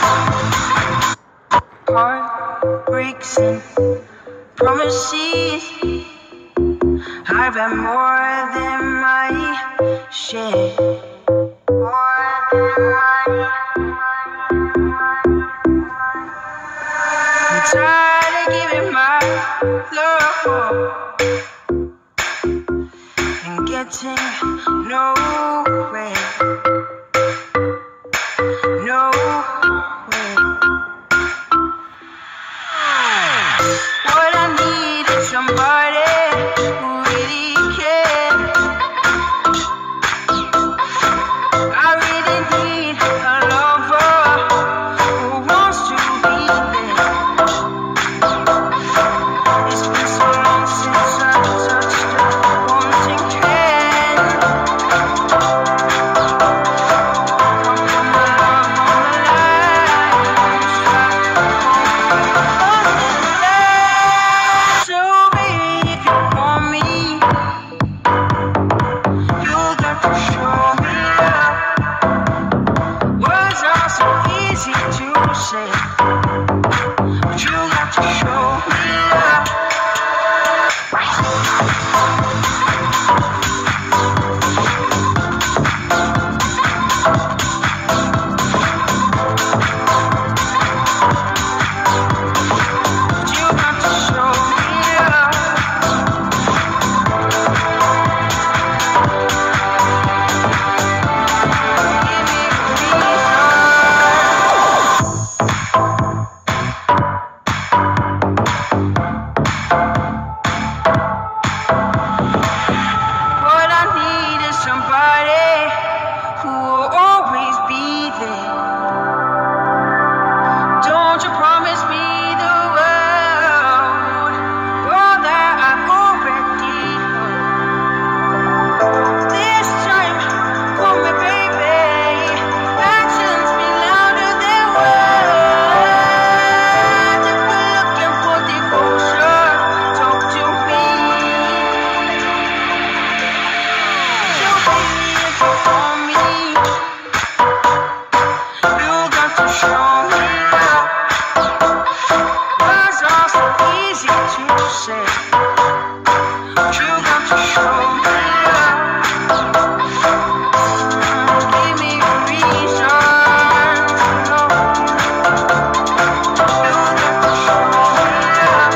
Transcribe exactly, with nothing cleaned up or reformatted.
Heartbreaks and promises, I've had more than my share. More than my I'm tired of giving my love and getting nowhere. Nowhere. What I need is somebody who really cares. I really need a lover who wants to be there. It's been so long since I touched a wanting hand. Come put my love on the line. So baby, you can want me. You got to show me love. Words are so easy to say, but you got to show me love. But you got to show me love. Give me a reason. What I need is somebody who will always be there. Don't you promise me the world, all that I've already heard. This time, hold me, baby. Actions speak louder than words. If you're looking for devotion, talk to me. So baby, if you want me, you got to show me love. Words are so easy to say, but you got to show me love. Give me a reason to love you. You got to show me love.